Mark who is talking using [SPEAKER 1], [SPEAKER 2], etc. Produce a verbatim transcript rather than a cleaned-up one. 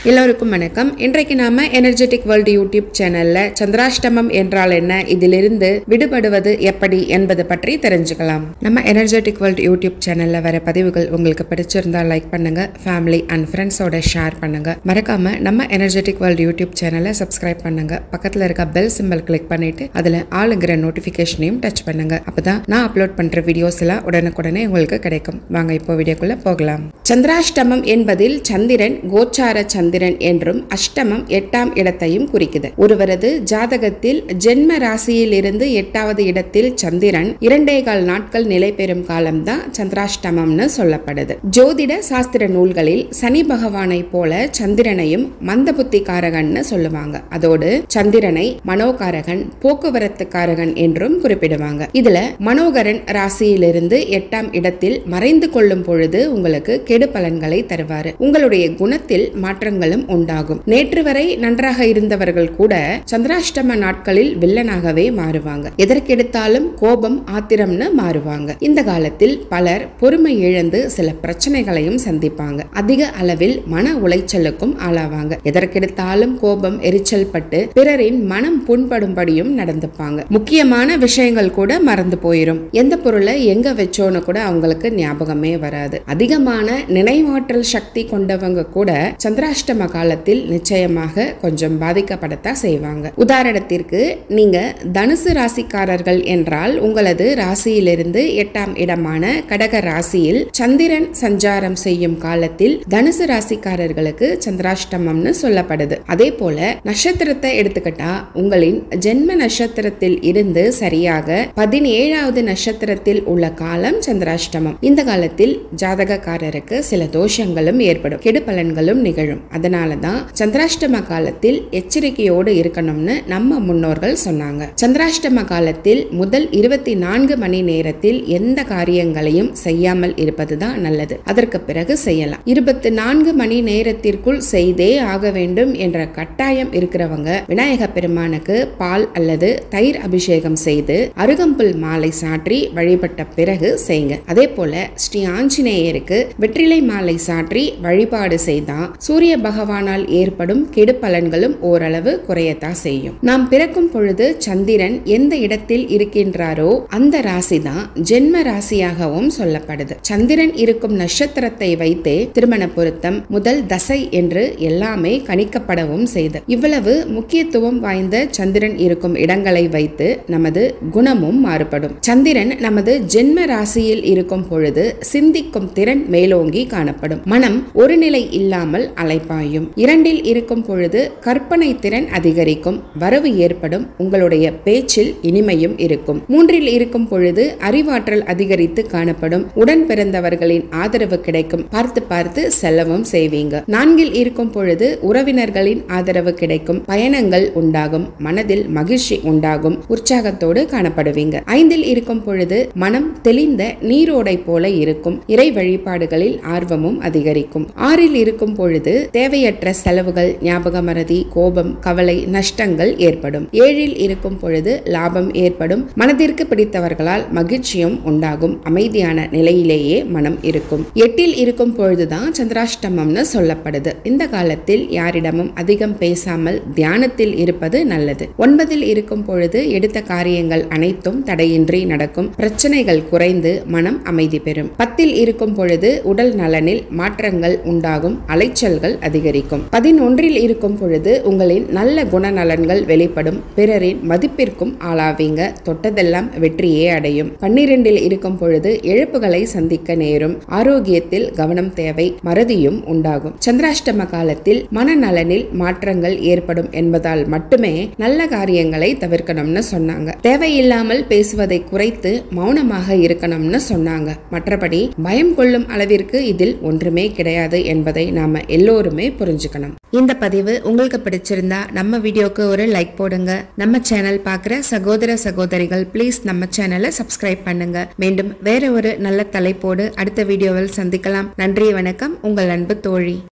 [SPEAKER 1] எல்லோருக்கும் வணக்கம். இன்றைக்கு நாம எனர்ஜெட்டிக் வேர்ல்ட் யூடியூப் சேனல்ல சந்திராஷ்டமம் என்றால் என்ன, இதிலிருந்து விடுபடுவது எப்படி என்பது பற்றி தெரிஞ்சுக்கலாம். நம்ம எனர்ஜெட்டிக் வேர்ல்ட் யூடியூப் சேனல்ல வர பதிவுகள் உங்களுக்கு பிடிச்சிருந்தா லைக் பண்ணுங்க, ஃபேமிலி அண்ட் ஃப்ரெண்ட்ஸோட ஷேர் பண்ணுங்க. மறக்காம நம்ம எனர்ஜெட்டிக் வேர்ல்ட் யூடியூப் சேனலை சப்ஸ்கிரைப் பண்ணுங்க. பக்கத்துல இருக்க பெல் சிம்பல் கிளிக் பண்ணிட்டு அதுல ஆளுங்கிற நோட்டிபிகேஷனையும் டச் பண்ணுங்க. அப்பதான் நான் அப்லோட் பண்ற வீடியோஸ் எல்லாம் உடனுக்குடனே உங்களுக்கு கிடைக்கும். வாங்க இப்போ வீடியோக்குள்ள போகலாம். சந்திராஷ்டமம் என்பதில் சந்திரன் கோச்சார சந்திரன் என்றும் அஷ்டமம் எட்டாம் இடத்தையும் குறிக்குது. ஒருவரது ஜாதகத்தில் ஜென்ம ராசியில் இருந்து எட்டாவது இடத்தில் சந்திரன் இரண்டே கால் நாட்கள் நிலை பெறும் காலம்தான் சந்திராஷ்டமம்னு சொல்லப்படுது. ஜோதிட சாஸ்திர நூல்களில் சனி பகவானை போல சந்திரனையும் மந்த புத்திகாரகன்னு சொல்லுவாங்க. அதோடு சந்திரனை மனோகாரகன், போக்குவரத்து காரகன் என்றும் குறிப்பிடுவாங்க. இதுல மனோகரன் ராசியிலிருந்து எட்டாம் இடத்தில் மறைந்து கொள்ளும் பொழுது உங்களுக்கு கெடு பலன்களை தருவாரு. உங்களுடைய குணத்தில் மாற்றங்களும் உண்டாகும். நேற்று வரை நன்றாக இருந்தவர்கள் கூட சந்திராஷ்டம நாட்களில் வில்லனாகவே மாறுவாங்க. எதற்கெடுத்தாலும் கோபம், ஆத்திரம்னு மாறுவாங்க. இந்த காலத்தில் பலர் பொறுமை இழந்து சில பிரச்சனைகளையும் சந்திப்பாங்க. அதிக அளவில் மன உளைச்சலுக்கும் ஆளாவாங்க. எதற்கெடுத்தாலும் கோபம், எரிச்சல் பட்டு பிறரின் மனம் புண்படும்படியும் நடந்துப்பாங்க. முக்கியமான விஷயங்கள் கூட மறந்து போயிரும். எந்த பொருளை எங்க வச்சோன்னு கூட அவங்களுக்கு ஞாபகமே வராது. அதிகமான நினைவாற்றல் சக்தி கொண்டவங்க கூட சந்திராஷ்டம காலத்தில் நிச்சயமாக கொஞ்சம் பாதிக்கப்படத்தான் செய்வாங்க. உதாரணத்திற்கு நீங்க தனுசு ராசிக்காரர்கள் என்றால் உங்களது ராசியிலிருந்து எட்டாம் இடமான கடக ராசியில் சந்திரன் சஞ்சாரம் செய்யும் காலத்தில் தனுசு ராசிக்காரர்களுக்கு சந்திராஷ்டமம்னு சொல்லப்படுது. அதே போல நட்சத்திரத்தை எடுத்துக்கிட்டா உங்களின் ஜென்ம நட்சத்திரத்தில் இருந்து சரியாக பதினேழாவது நட்சத்திரத்தில் உள்ள காலம் சந்திராஷ்டமம். இந்த காலத்தில் ஜாதகக்காரருக்கு சில தோஷங்களும் ஏற்படும், கெடு பலன்களும் நிகழும். அதனாலதான் சந்திராஷ்டம காலத்தில் எச்சரிக்கையோடு இருக்கணும்னு நம்ம முன்னோர்கள் சொன்னாங்க. சந்திராஷ்டம காலத்தில் முதல் இருபத்தி நான்கு மணி நேரத்தில் எந்த காரியங்களையும் செய்யாமல் இருப்பதுதான் நல்லது. அதற்கு பிறகு செய்யலாம். இருபத்தி நான்கு மணி நேரத்திற்குள் செய்தே ஆக வேண்டும் என்ற கட்டாயம் இருக்கிறவங்க விநாயக பெருமானுக்கு பால் அல்லது தயிர் அபிஷேகம் செய்து அருகம்புல் மாலை சாற்றி வழிபட்ட பிறகு செய்யுங்க. அதே போல ஸ்ரீ ஆஞ்சநேயருக்கு வெற்றிலை மாலை சாற்றி வழிபாடு செய்தா சூரிய பகவானால் ஏற்படும் கெடு பலன்களும் ஓரளவு குறையத்தான் செய்யும். நாம் பிறக்கும் பொழுது சந்திரன் எந்த இடத்தில் இருக்கின்றாரோ அந்த ராசி தான் ஜென்ம ராசியாகவும் சொல்லப்படுது. சந்திரன் இருக்கும் நட்சத்திரத்தை வைத்தே திருமண பொருத்தம், முதல் தசை என்று எல்லாமே கணிக்கப்படவும் செய்து. இவ்வளவு முக்கியத்துவம் வாய்ந்த சந்திரன் இருக்கும் இடங்களை வைத்து நமது குணமும் மாறுபடும். சந்திரன் நமது ஜென்ம ராசியில் இருக்கும் பொழுது சிந்திக்கும் திறன் மேலோங்கி காணப்படும். மனம் ஒரு நிலை இல்லாமல் அலைப்பாயும். இரண்டில் இருக்கும் பொழுது கற்பனை திறன் அதிகரிக்கும், வரவு ஏற்படும், உங்களுடைய பேச்சில் இனிமையும் இருக்கும். மூன்றில் இருக்கும் பொழுது அறிவாற்றல் அதிகரித்து காணப்படும், உடன் பிறந்தவர்களின் ஆதரவு கிடைக்கும், பார்த்து பார்த்து செல்லவும் செய்வீங்க. நான்கில் இருக்கும் பொழுது உறவினர்களின் ஆதரவு கிடைக்கும், பயணங்கள் உண்டாகும், மனதில் மகிழ்ச்சி உண்டாகும், உற்சாகத்தோடு காணப்படுவீங்க. ஐந்தில் இருக்கும் பொழுது மனம் தெளிந்த நீரோடை போல இருக்கும், இறை வழிபாடுகளில் ஆர்வமும் அதிகரிக்கும். ஆறில் இருக்கும் பொழுது தேவையற்ற செலவுகள், ஞாபக மறதி, கோபம், கவலை, நஷ்டங்கள் ஏற்படும். ஏழில் இருக்கும் பொழுது லாபம் ஏற்படும், மனதிற்கு பிடித்தவர்களால் மகிழ்ச்சியும் உண்டாகும், அமைதியான நிலையிலேயே மனம் இருக்கும். எட்டில் இருக்கும் பொழுதுதான் சந்திராஷ்டமம்னு சொல்லப்படுது. இந்த காலத்தில் யாரிடமும் அதிகம் பேசாமல் தியானத்தில் இருப்பது நல்லது. ஒன்பதில் இருக்கும் பொழுது எடுத்த காரியங்கள் அனைத்தும் தடையின்றி நடக்கும், பிரச்சனைகள் குறைந்து மனம் அமைதி பெறும். பத்தில் இருக்கும் பொழுது உடல் நலனில் மாற்றங்கள் உண்டாகும், அலைச்சல்கள் அதிகரிக்கும். பதினொன்றில் இருக்கும் பொழுது உங்களின் நல்ல குணநலன்கள் வெளிப்படும், பிறரின் மதிப்பிற்கும் ஆளாவீங்க, தொட்டதெல்லாம் வெற்றியே அடையும். பன்னிரெண்டில் இருக்கும் பொழுது இழப்புகளை சந்திக்க நேரும், ஆரோக்கியத்தில் கவனம் தேவை, மறதியும் உண்டாகும். சந்திராஷ்டம காலத்தில் மனநலனில் மாற்றங்கள் ஏற்படும் என்பதால் மட்டுமே நல்ல காரியங்களை தவிர்க்கணும்னு சொன்னாங்க. தேவையில்லாமல் பேசுவதை குறைத்து மௌனமாக இருக்கணும்னு சொன்னாங்க. மற்றபடி பயம் கொள்ளும் அளவிற்கு இதில் ஒன்றுமே கிடையாது என்பதை நாம எல்லோருமே புரிஞ்சுக்கணும். இந்த பதிவு உங்களுக்கு பிடிச்சிருந்தா நம்ம வீடியோக்கு ஒரு லைக் போடுங்க. நம்ம சேனல் பார்க்குற சகோதர சகோதரிகள் ப்ளீஸ் நம்ம சேனலை சப்ஸ்கிரைப் பண்ணுங்க. மீண்டும் வேற ஒரு நல்ல தலைப்போடு அடுத்த வீடியோவில் சந்திக்கலாம். நன்றி, வணக்கம். உங்கள் அன்பு தோழி.